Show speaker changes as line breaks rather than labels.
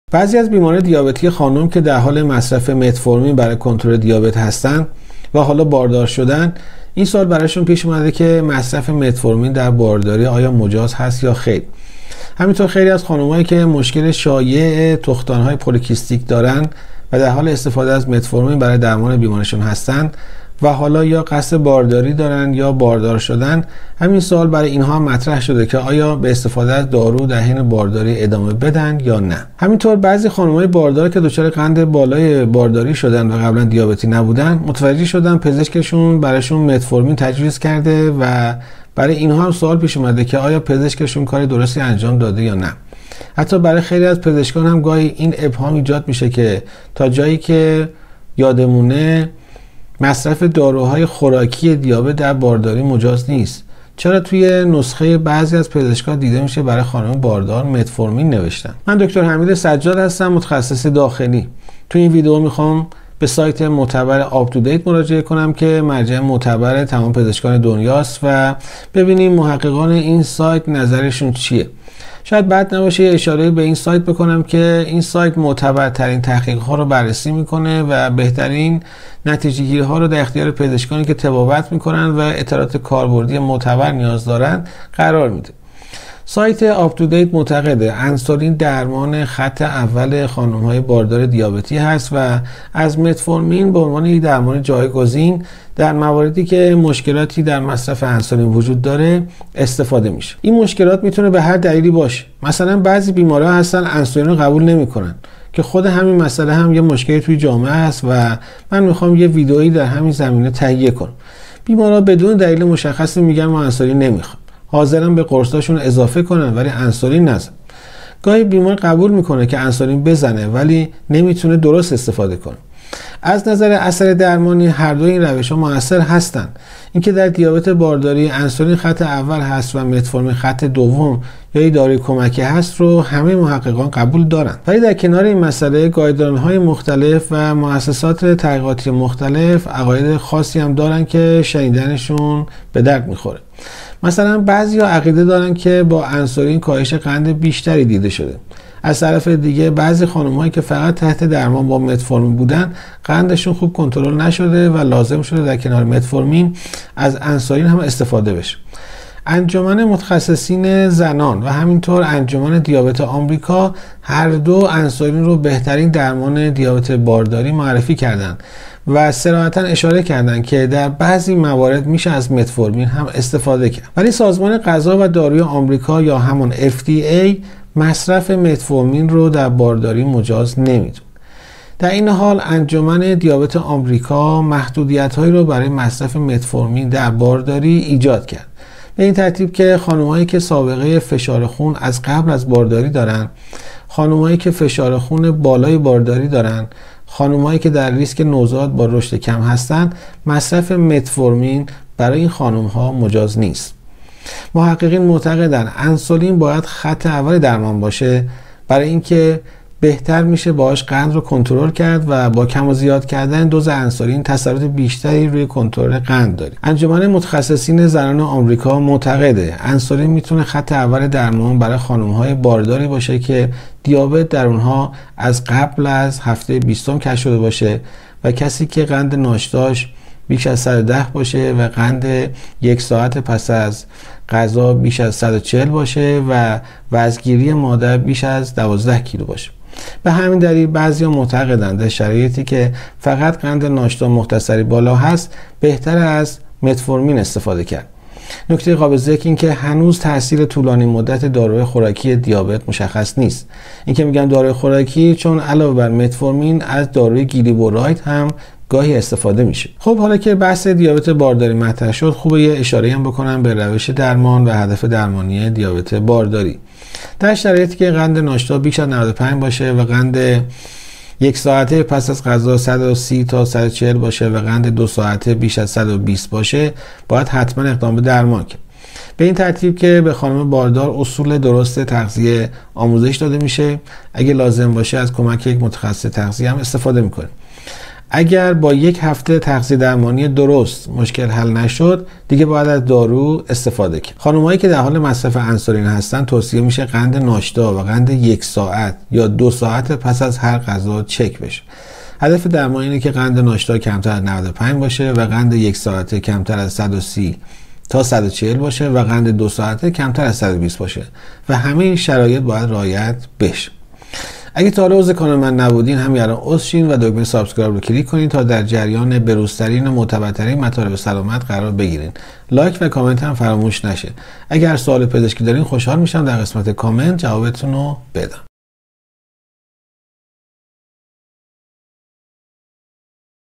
بعضی از بیماران دیابتی خانم که در حال مصرف متفورمین برای کنترل دیابت هستن و حالا باردار شدن، این سوال براشون پیش اومده که مصرف متفورمین در بارداری آیا مجاز هست یا خیر. همینطور خیلی از خانم‌هایی که مشکل شایع تخم‌دان‌های پولیکیستیک دارن و در حال استفاده از متفورمین برای درمان بیمارشون هستن و حالا یا قصد بارداری دارن یا باردار شدن، همین سوال برای اینها مطرح شده که آیا به استفاده از دارو در حین بارداری ادامه بدن یا نه. همینطور بعضی خانم‌های باردار که دچار قند بالای بارداری شدن و قبلا دیابتی نبودن، متوجه شدن پزشکشون براشون متفورمین تجویز کرده و برای اینها هم سوال پیش اومده که آیا پزشکشون کار درستی انجام داده یا نه. حتی برای خیلی از پزشکان هم گاهی این ابهام ایجاد میشه که تا جایی که یادمونه مصرف داروهای خوراکی دیابت در بارداری مجاز نیست. چرا توی نسخه بعضی از پزشکان دیده میشه برای خانم باردار متفورمین نوشتن؟ من دکتر حمید سجاد هستم، متخصص داخلی. توی این ویدیو میخوام به سایت معتبر آپ تو دیت مراجعه کنم که مرجع معتبر تمام پزشکان دنیاست و ببینیم محققان این سایت نظرشون چیه. شاید بد نباشه اشاره به این سایت بکنم که این سایت معتبرترین تحقیق‌ها رو بررسی میکنه و بهترین نتیجه‌گیری ها رو در اختیار پزشکانی که طبابت میکنن و اطلاعات کاربردی معتبر نیاز دارن قرار میده. سایت آپ تو دیت معتقده انسولین درمان خط اول خانم‌های باردار دیابتی هست و از متفورمین به عنوان یک درمان جایگزین در مواردی که مشکلاتی در مصرف انسولین وجود داره استفاده میشه. این مشکلات میتونه به هر دلیلی باشه. مثلا بعضی بیمارا هستن انسولین رو قبول نمیکنن که خود همین مسئله هم یه مشکلی توی جامعه است و من میخوام یه ویدئویی در همین زمینه تهیه کنم. بیمارا بدون دلیل مشخصی میگن ما انسولین نمیخوام، حاضرن به قرصاشون اضافه کنن ولی انسولین نزن. گاهی بیمار قبول میکنه که انسولین بزنه ولی نمیتونه درست استفاده کنه. از نظر اثر درمانی هر دو این روش‌ها موثر هستن. اینکه در دیابت بارداری انسولین خط اول هست و متفورمین خط دوم یا داروی کمکی هست رو همه محققان قبول دارن. ولی در کنار این مسئله گایدلاین‌های مختلف و مؤسسات تحقیقاتی مختلف عقاید خاصی هم دارن که شنیدنشون به درد میخوره. مثلا بعضیا عقیده دارن که با انسولین کاهش قند بیشتری دیده شده. از طرف دیگه بعضی خانم‌هایی که فقط تحت درمان با متفورمین بودن قندشون خوب کنترل نشده و لازم شده در کنار متفورمین از انسولین هم استفاده بشه. انجمن متخصصین زنان و همینطور انجمن دیابت آمریکا هر دو انسولین رو بهترین درمان دیابت بارداری معرفی کردند و صراحتاً اشاره کردند که در بعضی موارد میشه از متفورمین هم استفاده کرد. ولی سازمان غذا و داروی آمریکا یا همون FDA مصرف متفورمین رو در بارداری مجاز نمیدونه. در این حال انجمن دیابت آمریکا محدودیت‌هایی رو برای مصرف متفورمین در بارداری ایجاد کرد. به این ترتیب که خانم‌هایی که سابقه فشار خون از قبل از بارداری دارن، خانم‌هایی که فشار خون بالای بارداری دارن، خانم‌هایی که در ریسک نوزاد با رشد کم هستن، مصرف متفورمین برای این خانم‌ها مجاز نیست. محققین معتقدن انسولین باید خط اول درمان باشه برای اینکه بهتر میشه باهاش قند رو کنترل کرد و با کم و زیاد کردن دوز انسولین تسلط بیشتری روی کنترل قند داره. انجمن متخصصین زنان آمریکا معتقده انسولین میتونه خط اول درمان برای خانم‌های بارداری باشه که دیابت در اونها از قبل از هفته 20 کشف شده باشه و کسی که قند ناشتاش بیش از 110 باشه و قند یک ساعت پس از غذا بیش از 140 باشه و وزنگیری مادر بیش از 12 کیلو باشه. به همین دلیل بعضیا معتقدند در شرایطی که فقط قند ناشتا مختصری بالا هست بهتر از متفورمین استفاده کرد. نکته قابل ذکر این که هنوز تاثیر طولانی مدت داروی خوراکی دیابت مشخص نیست. اینکه میگم داروی خوراکی چون علاوه بر متفورمین از داروی گلیبوراید هم گاهی استفاده میشه. خب حالا که بحث دیابت بارداری مطرح شد، خوبه یه اشاره هم بکنم به روش درمان و هدف درمانی دیابت بارداری. در شرایطی که قند ناشتا بیش از 95 باشه و قند یک ساعته پس از غذا 130 تا 140 باشه و قند 2 ساعته بیش از 120 باشه، باید حتما اقدام به درمان کرد. به این ترتیب که به خانم باردار اصول درست تغذیه آموزش داده میشه. اگه لازم باشه از کمک یک متخصص تغذیه هم استفاده میکنه. اگر با 1 هفته تغذیه درمانی درست مشکل حل نشد، دیگه باید از دارو استفاده کرد. خانم‌هایی که در حال مصرف انسولین هستن توصیه میشه قند ناشتا و قند 1 ساعت یا 2 ساعت پس از هر غذا چک بشه. هدف درمان اینه که قند ناشتا کمتر از 95 باشه و قند 1 ساعته کمتر از 130 تا 140 باشه و قند 2 ساعته کمتر از 120 باشه و همه این شرایط باید رعایت بشه. اگه تا حالا عضو کانال من نبودین، همین الان عضو شین و دکمه سابسکرایب رو کلیک کنین تا در جریان بروزترین و معتبرترین مطالب سلامت قرار بگیرین. لایک و کامنت هم فراموش نشه. اگر سوال پزشکی دارین خوشحال میشم در قسمت کامنت جوابتون رو بدم.